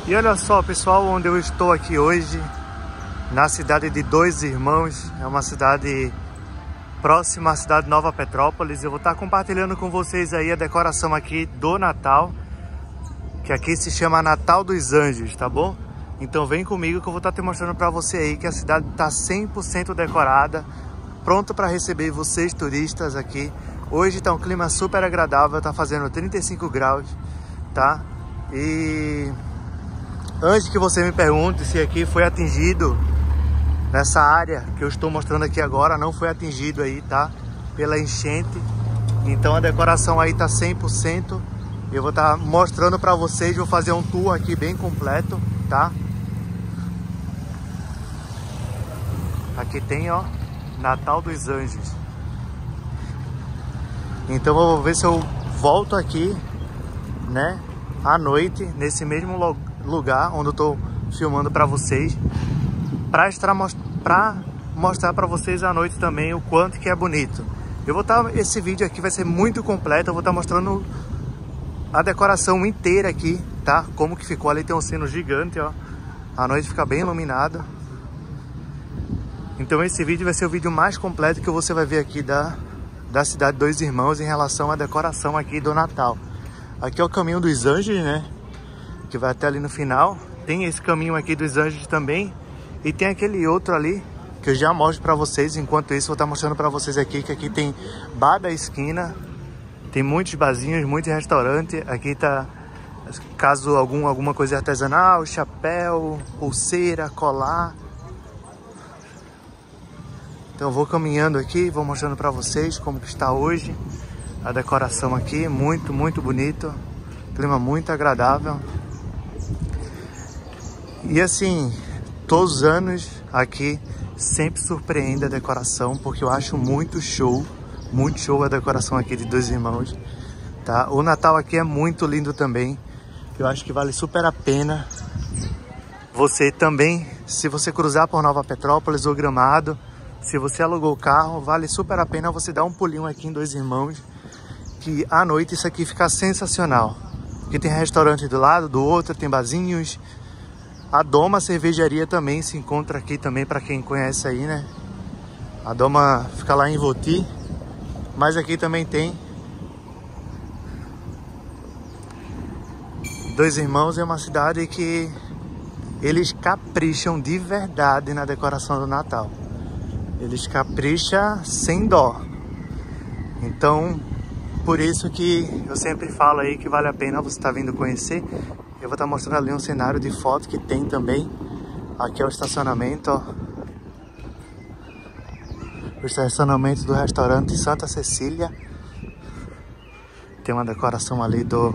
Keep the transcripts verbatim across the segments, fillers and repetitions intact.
E olha só, pessoal, onde eu estou aqui hoje, na cidade de Dois Irmãos. É uma cidade próxima à cidade de Nova Petrópolis. Eu vou estar compartilhando com vocês aí a decoração aqui do Natal, que aqui se chama Natal dos Anjos, tá bom? Então vem comigo que eu vou estar te mostrando para você aí que a cidade está cem por cento decorada, pronto para receber vocês turistas aqui. Hoje tá um clima super agradável, tá fazendo trinta e cinco graus, tá? E antes que você me pergunte se aqui foi atingido, nessa área que eu estou mostrando aqui agora, não foi atingido aí, tá? Pela enchente. Então a decoração aí tá cem por cento. Eu vou estar mostrando para vocês, vou fazer um tour aqui bem completo, tá? Aqui tem, ó, Natal dos Anjos. Então eu vou ver se eu volto aqui, né, à noite, nesse mesmo lugar onde eu tô filmando para vocês, para para mostrar para vocês à noite também o quanto que é bonito. Eu vou estar, esse vídeo aqui vai ser muito completo, eu vou estar mostrando a decoração inteira aqui, tá? Como que ficou ali, tem um sino gigante, ó. À noite fica bem iluminado. Então esse vídeo vai ser o vídeo mais completo que você vai ver aqui da, da cidade de Dois Irmãos em relação à decoração aqui do Natal. Aqui é o caminho dos anjos, né? Que vai até ali no final. Tem esse caminho aqui dos anjos também. E tem aquele outro ali que eu já mostro pra vocês. Enquanto isso, vou estar mostrando pra vocês aqui que aqui tem bar da esquina. Tem muitos barzinhos, muitos restaurantes. Aqui tá, caso algum, alguma coisa artesanal, chapéu, pulseira, colar. Então eu vou caminhando aqui, vou mostrando pra vocês como que está hoje a decoração aqui. Muito, muito bonito. Clima muito agradável. E assim, todos os anos aqui sempre surpreende a decoração, porque eu acho muito show, muito show a decoração aqui de Dois Irmãos, tá? O Natal aqui é muito lindo também, eu acho que vale super a pena você também, se você cruzar por Nova Petrópolis ou Gramado, se você alugou o carro, vale super a pena você dar um pulinho aqui em Dois Irmãos, que à noite isso aqui fica sensacional. Aqui tem restaurante do lado, do outro tem barzinhos. A Doma Cervejaria também se encontra aqui também, para quem conhece aí, né? A Doma fica lá em Voti, mas aqui também tem. Dois Irmãos é uma cidade que eles capricham de verdade na decoração do Natal. Eles capricham sem dó. Então, por isso que eu sempre falo aí que vale a pena você estar vindo conhecer. Eu vou estar mostrando ali um cenário de foto que tem também. Aqui é o estacionamento, ó. O estacionamento do restaurante Santa Cecília. Tem uma decoração ali do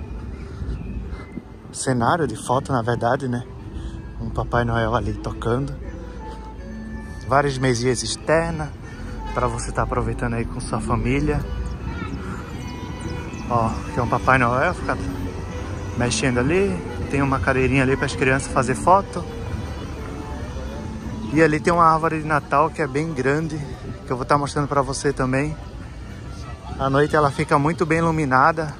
cenário de foto, na verdade, né? Um Papai Noel ali tocando. Várias mesinhas externas para você estar aproveitando aí com sua família. Ó, que é um Papai Noel, fica mexendo ali. Tem uma cadeirinha ali para as crianças fazer foto. E ali tem uma árvore de Natal que é bem grande, que eu vou estar mostrando para você também. À noite ela fica muito bem iluminada.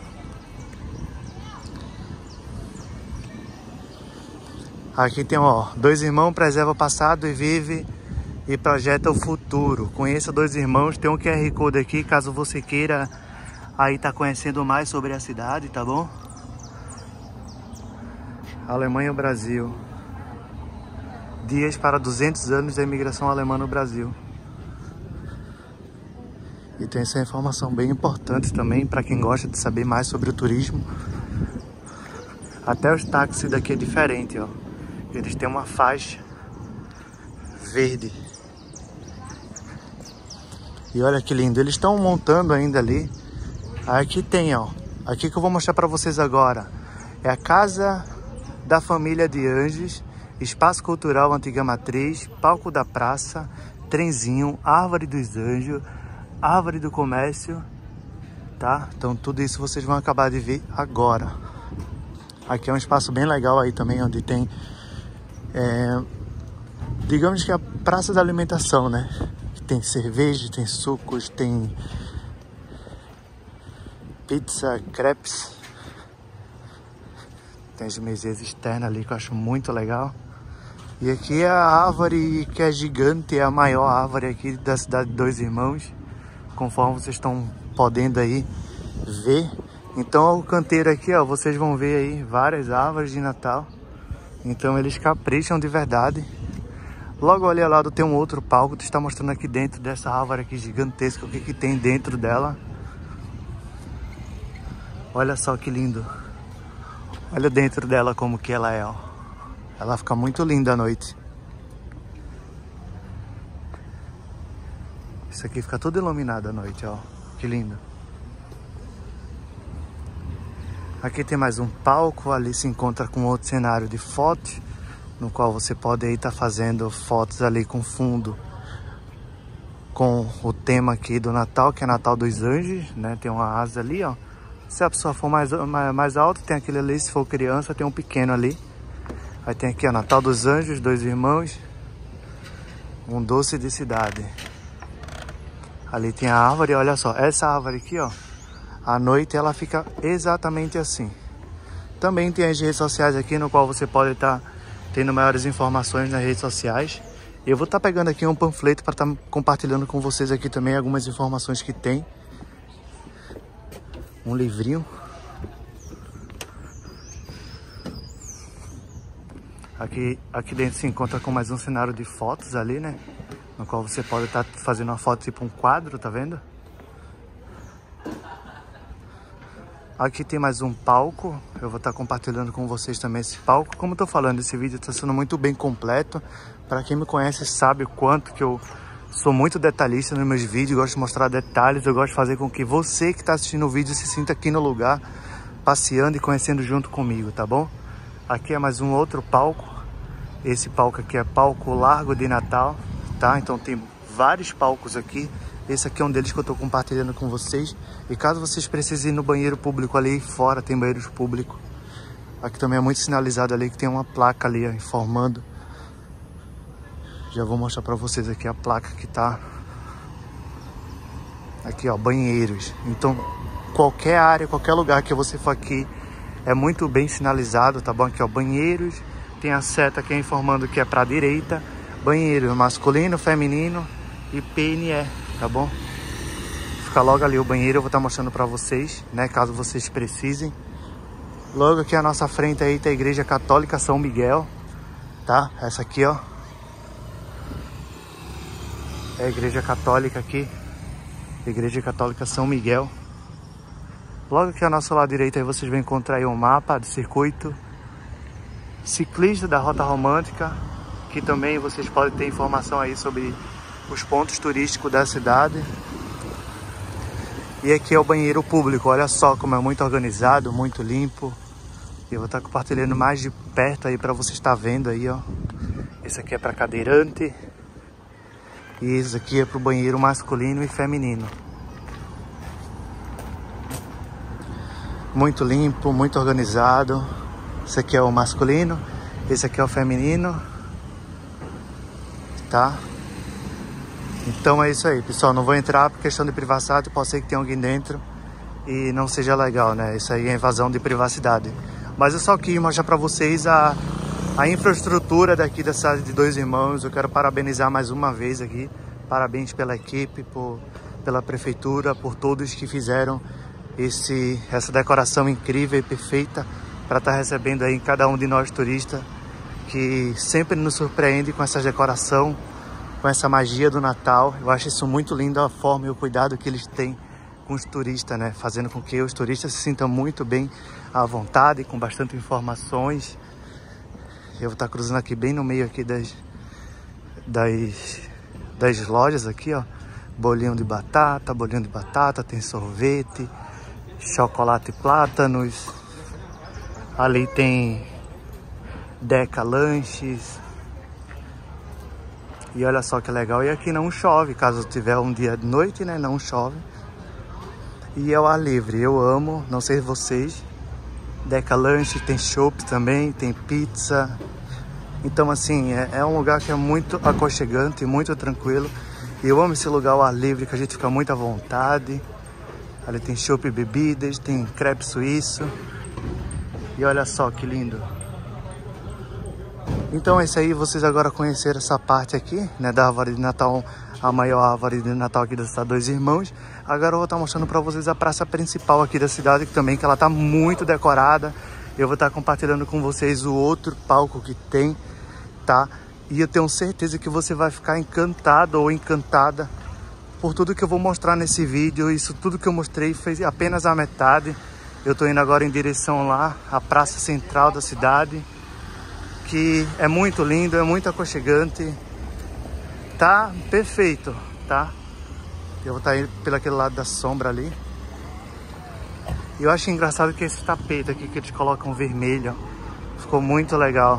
Aqui tem, ó, Dois Irmãos preserva o passado e vive e projeta o futuro. Conheça Dois Irmãos, tem um Q R Code aqui, caso você queira aí tá conhecendo mais sobre a cidade, tá bom? Alemanha e Brasil. Dias para duzentos anos da imigração alemã no Brasil. E tem essa informação bem importante também para quem gosta de saber mais sobre o turismo. Até os táxis daqui é diferente, ó. Eles têm uma faixa verde. E olha que lindo, eles estão montando ainda ali. Aqui tem, ó. Aqui que eu vou mostrar para vocês agora. É a Casa da Família de Anjos, Espaço Cultural Antiga Matriz, Palco da Praça, Trenzinho, Árvore dos Anjos, Árvore do Comércio, tá? Então tudo isso vocês vão acabar de ver agora. Aqui é um espaço bem legal aí também, onde tem, é, digamos que a praça da alimentação, né? Tem cerveja, tem sucos, tem pizza, crepes. tem as mesinhas externas ali que eu acho muito legal. E aqui é a árvore que é gigante, é a maior árvore aqui da cidade de Dois Irmãos, conforme vocês estão podendo aí ver. Então o canteiro aqui, ó, vocês vão ver aí várias árvores de Natal. Então eles capricham de verdade. Logo ali ao lado tem um outro palco que está mostrando aqui dentro dessa árvore aqui gigantesca, o que que tem dentro dela. Olha só que lindo. Olha dentro dela como que ela é, ó. Ela fica muito linda à noite. Isso aqui fica tudo iluminado à noite, ó. Que lindo. Aqui tem mais um palco, ali se encontra com outro cenário de fotos, no qual você pode aí estar fazendo fotos ali com fundo, com o tema aqui do Natal, que é Natal dos Anjos, né? Tem uma asa ali, ó. Se a pessoa for mais, mais, mais alta, tem aquele ali, se for criança, tem um pequeno ali. Aí tem aqui, ó, Natal dos Anjos, Dois Irmãos, um doce de cidade. Ali tem a árvore, olha só, essa árvore aqui, ó, à noite ela fica exatamente assim. Também tem as redes sociais aqui, no qual você pode estar tendo maiores informações nas redes sociais. Eu vou estar pegando aqui um panfleto para estar compartilhando com vocês aqui também algumas informações que tem. Um livrinho. Aqui, aqui dentro se encontra com mais um cenário de fotos ali, né? No qual você pode estar fazendo uma foto tipo um quadro, tá vendo? Aqui tem mais um palco, eu vou estar compartilhando com vocês também esse palco. Como eu tô falando, esse vídeo está sendo muito bem completo. Para quem me conhece sabe o quanto que eu sou muito detalhista nos meus vídeos, gosto de mostrar detalhes, eu gosto de fazer com que você que está assistindo o vídeo se sinta aqui no lugar, passeando e conhecendo junto comigo, tá bom? Aqui é mais um outro palco, esse palco aqui é palco Largo de Natal, tá? Então tem vários palcos aqui. Esse aqui é um deles que eu estou compartilhando com vocês. E caso vocês precisem ir no banheiro público ali fora, tem banheiros públicos. Aqui também é muito sinalizado ali que tem uma placa ali, ó, informando. Já vou mostrar para vocês aqui a placa que tá. Aqui, ó, banheiros. Então, qualquer área, qualquer lugar que você for aqui, é muito bem sinalizado, tá bom? Aqui, ó, banheiros. Tem a seta aqui informando que é para a direita. Banheiro masculino, feminino e P N E, tá bom? Fica logo ali o banheiro, eu vou estar mostrando para vocês, né? Caso vocês precisem. Logo aqui à nossa frente aí tem a Igreja Católica São Miguel, tá? Essa aqui, ó. É a Igreja Católica aqui. Igreja Católica São Miguel. Logo aqui ao nosso lado direito aí vocês vão encontrar aí um mapa do circuito ciclista da Rota Romântica. Aqui também vocês podem ter informação aí sobre os pontos turísticos da cidade. E aqui é o banheiro público, olha só como é muito organizado, muito limpo. E eu vou estar compartilhando mais de perto aí para você estar vendo aí, ó. Esse aqui é para cadeirante. E esse aqui é para o banheiro masculino e feminino. Muito limpo, muito organizado. Esse aqui é o masculino, esse aqui é o feminino. Tá? Então é isso aí, pessoal. Não vou entrar por questão de privacidade, pode ser que tenha alguém dentro e não seja legal, né? Isso aí é invasão de privacidade. Mas eu só quis mostrar para vocês a, a infraestrutura daqui da cidade de Dois Irmãos. Eu quero parabenizar mais uma vez aqui. Parabéns pela equipe, por, pela prefeitura, por todos que fizeram esse, essa decoração incrível e perfeita para estar recebendo aí cada um de nós turistas, que sempre nos surpreende com essa decoração, com essa magia do Natal. Eu acho isso muito lindo, a forma e o cuidado que eles têm com os turistas, né? Fazendo com que os turistas se sintam muito bem à vontade, com bastante informações. Eu vou estar cruzando aqui bem no meio aqui das, das, das lojas aqui, ó. Bolinho de batata, bolinho de batata, tem sorvete, chocolate e plátanos. Ali tem Deca Lanches. E olha só que legal. E aqui não chove, caso tiver um dia de noite, né? Não chove. E é o ar livre. Eu amo, não sei vocês. Deca Lanches, tem chopp também, tem pizza. Então assim, é, é um lugar que é muito aconchegante, muito tranquilo. E eu amo esse lugar ao ar livre, que a gente fica muito à vontade. Ali tem chopp e bebidas, tem crepe suíço. E olha só que lindo. Então é isso aí, vocês agora conheceram essa parte aqui, né, da árvore de Natal, a maior árvore de Natal aqui da cidade Dois Irmãos. Agora eu vou estar mostrando para vocês a praça principal aqui da cidade, que também que ela tá muito decorada. Eu vou estar compartilhando com vocês o outro palco que tem, tá? E eu tenho certeza que você vai ficar encantado ou encantada por tudo que eu vou mostrar nesse vídeo. Isso tudo que eu mostrei fez apenas a metade. Eu tô indo agora em direção lá, à praça central da cidade, que é muito lindo, é muito aconchegante. Tá perfeito, tá? Eu vou estar indo pelo aquele lado da sombra ali. E eu acho engraçado que esse tapete aqui que eles colocam vermelho ficou muito legal.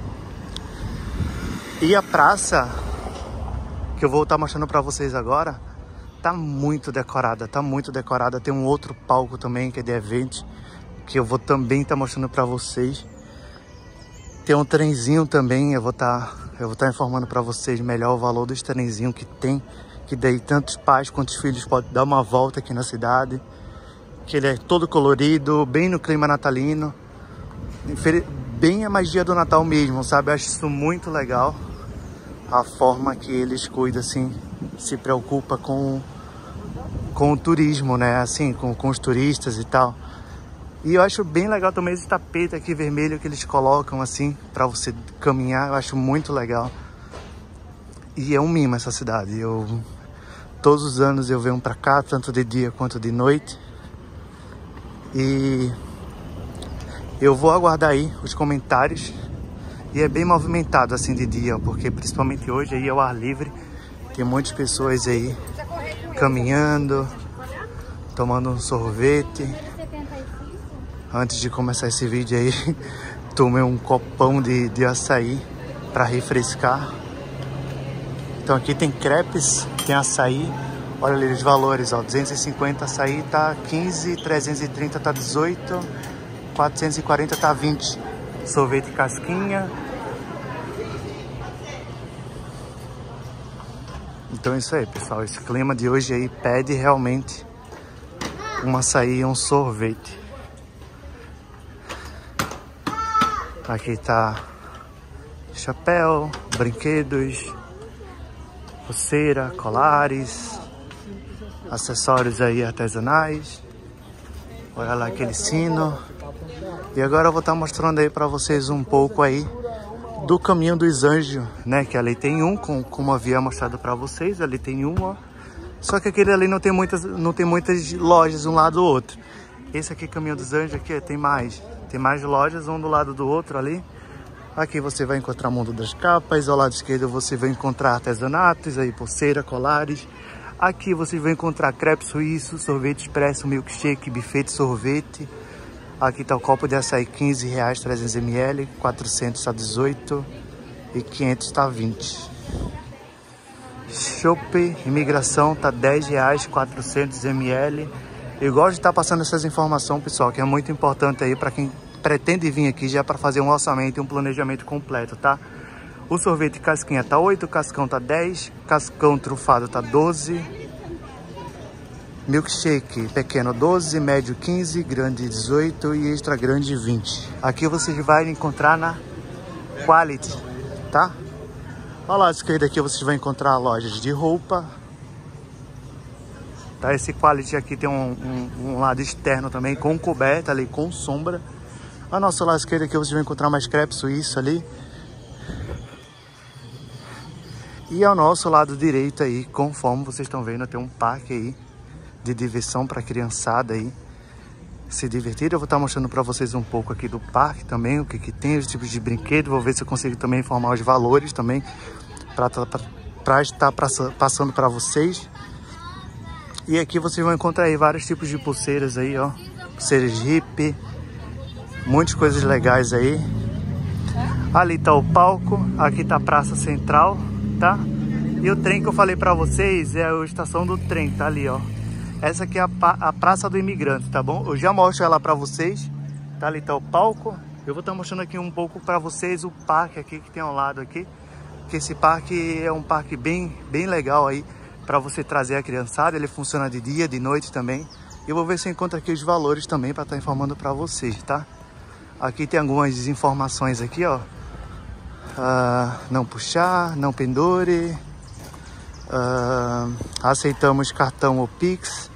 E a praça, que eu vou estar mostrando para vocês agora, tá muito decorada, tá muito decorada. Tem um outro palco também que é de evento, que eu vou também estar mostrando para vocês. Tem um trenzinho também, eu vou estar eu vou estar informando para vocês melhor o valor dos trenzinhos que tem, que daí tantos pais quanto filhos podem dar uma volta aqui na cidade, que ele é todo colorido, bem no clima natalino, bem a magia do Natal mesmo, sabe? Eu acho isso muito legal, a forma que eles cuidam, assim, se preocupa com, com o turismo, né? Assim, com, com os turistas e tal. E eu acho bem legal também esse tapete aqui vermelho que eles colocam assim para você caminhar. Eu acho muito legal. E é um mimo essa cidade. Eu todos os anos eu venho para cá, tanto de dia quanto de noite. E eu vou aguardar aí os comentários. E é bem movimentado assim de dia, porque principalmente hoje aí é ao ar livre. Tem muitas pessoas aí caminhando, tomando um sorvete. Antes de começar esse vídeo aí, tomei um copão de, de açaí para refrescar. Então aqui tem crepes, tem açaí. Olha ali os valores, ó, duzentos e cinquenta açaí tá quinze, trezentos e trinta tá dezoito, quatrocentos e quarenta tá vinte. Sorvete casquinha. Então é isso aí, pessoal. Esse clima de hoje aí pede realmente um açaí e um sorvete. Aqui tá chapéu, brinquedos, pulseira, colares, acessórios aí artesanais. Olha lá aquele sino. E agora eu vou estar mostrando aí para vocês um pouco aí do Caminho dos Anjos, né? Que ali tem um, com, como havia mostrado para vocês, ali tem um, ó. Só que aquele ali não tem muitas, não tem muitas lojas um lado do outro. Esse aqui, Caminho dos Anjos, aqui tem mais. Tem mais lojas, um do lado do outro ali. Aqui você vai encontrar o Mundo das Capas. Ao lado esquerdo você vai encontrar artesanatos, aí pulseira, colares. Aqui você vai encontrar crepe suíço, sorvete expresso, milkshake, buffet de sorvete. Aqui tá o copo de açaí, quinze reais, trezentos mililitros, quatrocentos tá dezoito e quinhentos tá vinte. Chopp imigração tá dez reais, quatrocentos mililitros. Eu gosto de estar passando essas informações, pessoal, que é muito importante aí para quem pretende vir aqui já para fazer um orçamento e um planejamento completo, tá? O sorvete casquinha tá oito, cascão tá dez, cascão trufado tá doze, milkshake pequeno doze, médio quinze, grande dezoito e extra grande vinte. Aqui vocês vão encontrar na Quality, tá? Ao lado esquerdo aqui vocês vão encontrar lojas de roupa. Tá, esse Quality aqui tem um, um, um lado externo também, com coberta ali, com sombra. Ao nosso lado esquerdo aqui você vai encontrar mais crepe suíço ali. E ao nosso lado direito aí, conforme vocês estão vendo, tem um parque aí de diversão para criançada aí se divertir. Eu vou estar mostrando para vocês um pouco aqui do parque também, o que que tem, os tipos de brinquedos. Vou ver se eu consigo também informar os valores também, para estar passando para vocês. E aqui vocês vão encontrar aí vários tipos de pulseiras aí, ó. Pulseiras hippie, muitas coisas legais aí. Ali tá o palco, aqui tá a praça central, tá? E o trem que eu falei pra vocês é a estação do trem, tá ali, ó. Essa aqui é a, a Praça do Imigrante, tá bom? Eu já mostro ela pra vocês. Tá ali tá o palco. Eu vou estar mostrando aqui um pouco pra vocês o parque aqui que tem ao lado aqui. Que esse parque é um parque bem, bem legal aí para você trazer a criançada. Ele funciona de dia, de noite também. E eu vou ver se eu encontro aqui os valores também para estar informando para vocês, tá? Aqui tem algumas informações aqui, ó. Uh, não puxar, não pendure. Uh, aceitamos cartão ou Pix.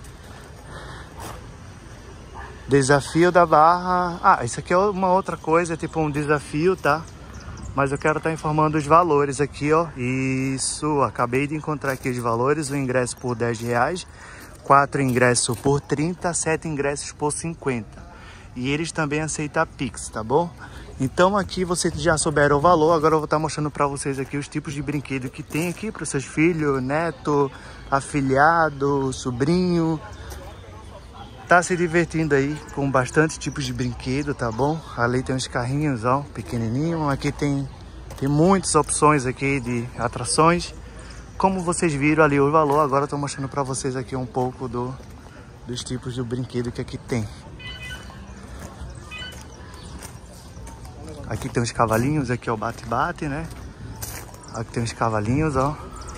Desafio da barra. Ah, isso aqui é uma outra coisa, tipo um desafio, tá? Mas eu quero estar informando os valores aqui, ó. Isso, acabei de encontrar aqui os valores. O ingresso por dez reais, quatro ingressos por trinta, sete ingressos por cinquenta. E eles também aceitam Pix, tá bom? Então aqui vocês já souberam o valor. Agora eu vou estar mostrando para vocês aqui os tipos de brinquedo que tem aqui para os seus filhos, neto, afilhado, sobrinho. Tá se divertindo aí com bastante tipos de brinquedo, tá bom? Ali tem uns carrinhos, ó, pequenininho. Aqui tem, tem muitas opções aqui de atrações. Como vocês viram ali o valor, agora eu tô mostrando para vocês aqui um pouco do, dos tipos de brinquedo que aqui tem. Aqui tem uns cavalinhos, aqui é o bate-bate, né? Aqui tem uns cavalinhos, ó.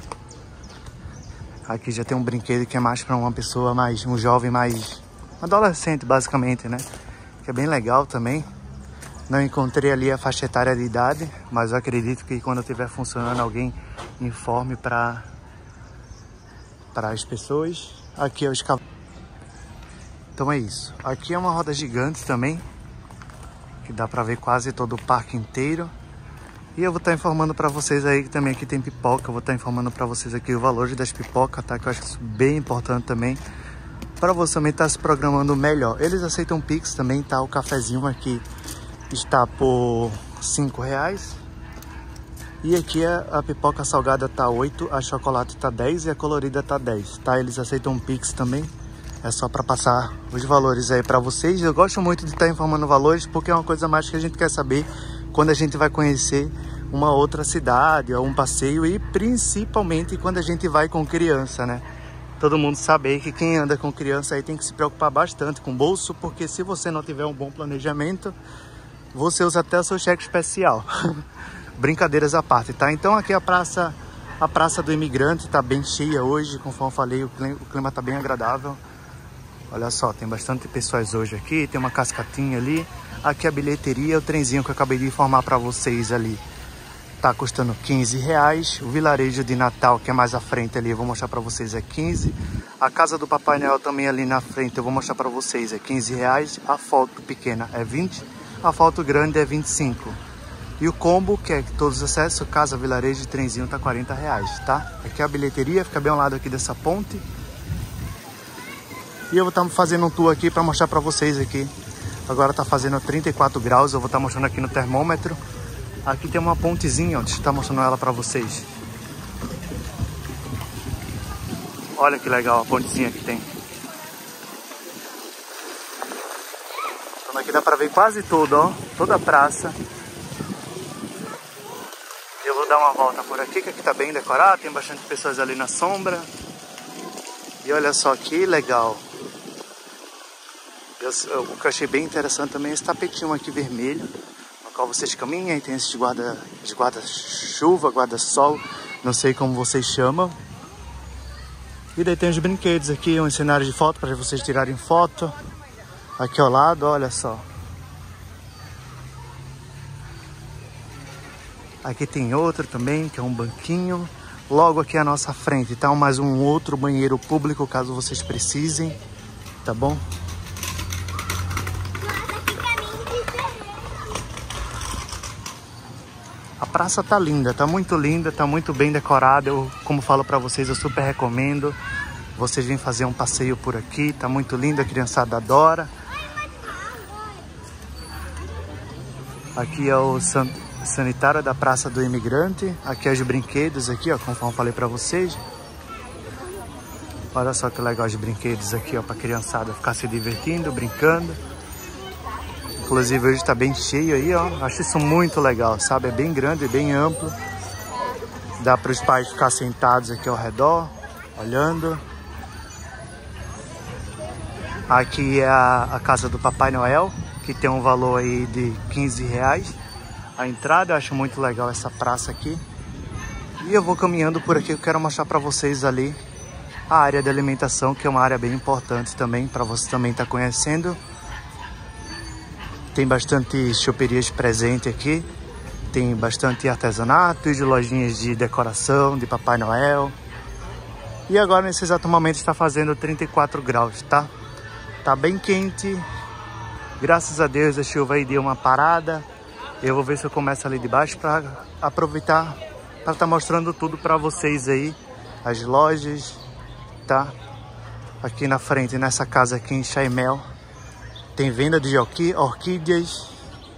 Aqui já tem um brinquedo que é mais para uma pessoa mais, um jovem mais adolescente, basicamente, né? Que é bem legal também. Não encontrei ali a faixa etária de idade, mas eu acredito que quando estiver funcionando alguém informe para para as pessoas. Aqui é os cavalos. Então é isso. Aqui é uma roda gigante também, que dá para ver quase todo o parque inteiro. E eu vou estar informando para vocês aí que também aqui tem pipoca. Eu vou estar informando para vocês aqui o valor das pipocas, tá? Que eu acho isso bem importante também, para você também estar se programando melhor. Eles aceitam Pix também, tá? O cafezinho aqui está por cinco reais. E aqui a, a pipoca salgada tá oito, a chocolate tá dez e a colorida tá dez, tá? Eles aceitam Pix também. É só para passar os valores aí para vocês. Eu gosto muito de estar informando valores, porque é uma coisa mais que a gente quer saber quando a gente vai conhecer uma outra cidade ou um passeio, e principalmente quando a gente vai com criança, né? Todo mundo sabe que quem anda com criança aí tem que se preocupar bastante com o bolso, porque se você não tiver um bom planejamento, você usa até o seu cheque especial. Brincadeiras à parte, tá? Então aqui a praça, a Praça do Imigrante tá bem cheia hoje, conforme eu falei, o clima, o clima tá bem agradável. Olha só, tem bastante pessoas hoje aqui, tem uma cascatinha ali. Aqui a bilheteria, o trenzinho que eu acabei de informar para vocês ali, tá custando quinze reais. O vilarejo de Natal, que é mais à frente ali, eu vou mostrar para vocês, é quinze. A casa do Papai Noel também ali na frente, eu vou mostrar para vocês, é quinze reais. A foto pequena é vinte, a foto grande é vinte e cinco. E o combo, que é todos os acessos, casa, vilarejo e trenzinho, tá quarenta reais, tá? Aqui a bilheteria, fica bem ao lado aqui dessa ponte. E eu vou estar fazendo um tour aqui para mostrar para vocês aqui. Agora tá fazendo trinta e quatro graus, eu vou estar mostrando aqui no termômetro. Aqui tem uma pontezinha, ó, deixa eu estar mostrando ela para vocês. Olha que legal a pontezinha que tem. Então aqui dá para ver quase tudo, ó, toda a praça. Eu vou dar uma volta por aqui, que aqui tá bem decorado, tem bastante pessoas ali na sombra. E olha só que legal. Eu, eu, o que eu achei bem interessante também é esse tapetinho aqui vermelho, no qual vocês caminham, e tem esses guarda, guarda-chuva, guarda-sol, não sei como vocês chamam. E daí tem os brinquedos aqui, um cenário de foto para vocês tirarem foto. Aqui ao lado, olha só. Aqui tem outro também, que é um banquinho. Logo aqui à nossa frente tá mais um outro banheiro público, caso vocês precisem, tá bom? A praça tá linda, tá muito linda, tá muito bem decorada. Eu, como falo pra vocês, eu super recomendo. Vocês vêm fazer um passeio por aqui, tá muito linda, a criançada adora. Aqui é o san... sanitário da Praça do Imigrante. Aqui é os brinquedos aqui, ó, conforme eu falei pra vocês. Olha só que legal os brinquedos aqui, ó, pra criançada ficar se divertindo, brincando. Inclusive hoje tá bem cheio aí, ó. Acho isso muito legal, sabe? É bem grande, bem amplo. Dá para os pais ficar sentados aqui ao redor, olhando. Aqui é a, a casa do Papai Noel, que tem um valor aí de quinze reais. A entrada, eu acho muito legal essa praça aqui. E eu vou caminhando por aqui, eu quero mostrar para vocês ali a área de alimentação, que é uma área bem importante também, para você também estar conhecendo. Tem bastante choperias presente aqui. Tem bastante artesanatos, lojinhas de decoração, de Papai Noel. E agora, nesse exato momento, está fazendo trinta e quatro graus, tá? Tá bem quente. Graças a Deus a chuva aí deu uma parada. Eu vou ver se eu começo ali de baixo para aproveitar para estar mostrando tudo para vocês aí. As lojas, tá? Aqui na frente, nessa casa aqui em Chaimel, tem venda de orquídeas.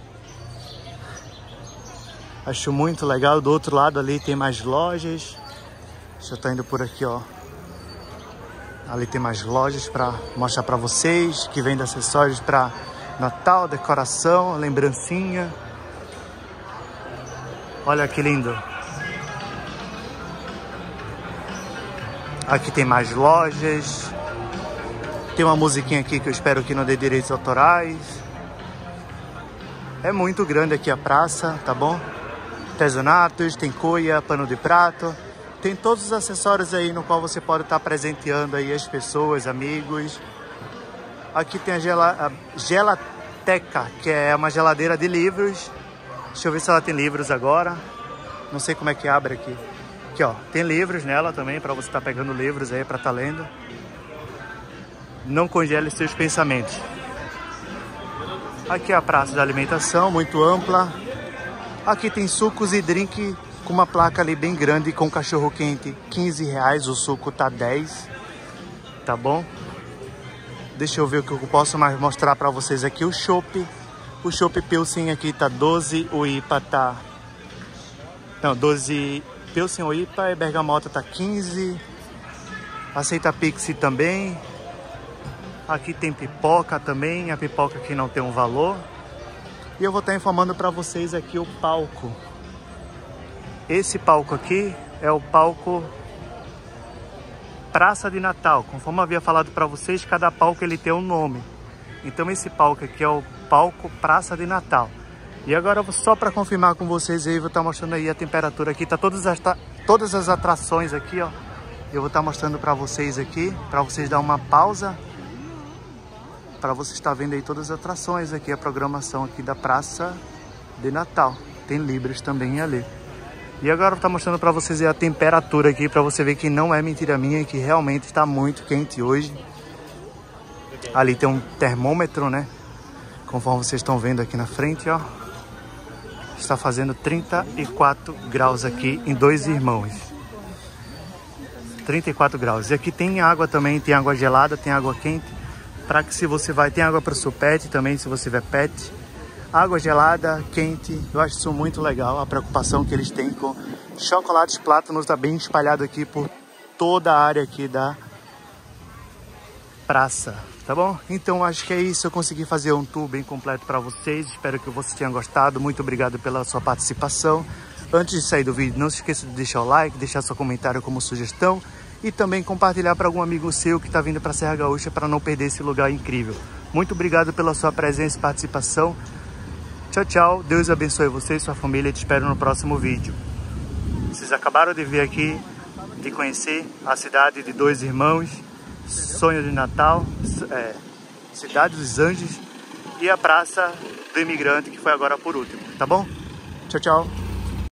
Acho muito legal. Do outro lado ali tem mais lojas. Deixa eu estar indo por aqui, ó. Ali tem mais lojas para mostrar para vocês, que vende acessórios para Natal, decoração, lembrancinha. Olha que lindo. Aqui tem mais lojas. Tem uma musiquinha aqui que eu espero que não dê direitos autorais. É muito grande aqui a praça, tá bom? Artesanatos, tem cuia, pano de prato. Tem todos os acessórios aí no qual você pode estar presenteando aí as pessoas, amigos. Aqui tem a, gela, a Gelateca, que é uma geladeira de livros. Deixa eu ver se ela tem livros agora. Não sei como é que abre aqui. Aqui, ó. Tem livros nela também, para você estar pegando livros aí para estar lendo. Não congele seus pensamentos. Aqui é a praça da alimentação, muito ampla. Aqui tem sucos e drink com uma placa ali bem grande com cachorro quente, quinze reais. O suco tá dez. Tá bom? Deixa eu ver o que eu posso mais mostrar para vocês aqui. O chopp. O chopp Pilsen aqui tá doze. O I P A tá... Não, doze... Pilsen, o I P A e Bergamota tá quinze. Aceita Pix também. Aqui tem pipoca também. A pipoca aqui não tem um valor. E eu vou estar informando para vocês aqui o palco. Esse palco aqui é o palco Praça de Natal. Conforme eu havia falado para vocês, cada palco ele tem um nome. Então esse palco aqui é o palco Praça de Natal. E agora, só para confirmar com vocês aí, vou estar mostrando aí a temperatura aqui. Tá todas as, todas as atrações aqui, ó. Eu vou estar mostrando para vocês aqui, para vocês dar uma pausa. Para você estar vendo aí todas as atrações aqui, a programação aqui da Praça de Natal. Tem Libras também ali. E agora eu vou estar mostrando para vocês a temperatura aqui, para você ver que não é mentira minha, que realmente está muito quente hoje. Ali tem um termômetro, né? Conforme vocês estão vendo aqui na frente, ó. Está fazendo trinta e quatro graus aqui em Dois Irmãos. trinta e quatro graus. E aqui tem água também, tem água gelada, tem água quente. Para que se você vai, tem água para o seu pet também, se você tiver pet. Água gelada, quente, eu acho isso muito legal, a preocupação que eles têm com chocolates plátanos, tá bem espalhado aqui por toda a área aqui da praça, tá bom? Então acho que é isso, eu consegui fazer um tour bem completo para vocês, espero que vocês tenham gostado, muito obrigado pela sua participação. Antes de sair do vídeo, não se esqueça de deixar o like, deixar seu comentário como sugestão e também compartilhar para algum amigo seu que está vindo para Serra Gaúcha para não perder esse lugar incrível. Muito obrigado pela sua presença e participação. Tchau, tchau. Deus abençoe você e sua família. Te espero no próximo vídeo. Vocês acabaram de ver aqui, de conhecer a cidade de Dois Irmãos, Sonho de Natal, é, Cidade dos Anjos e a Praça do Imigrante, que foi agora por último. Tá bom? Tchau, tchau.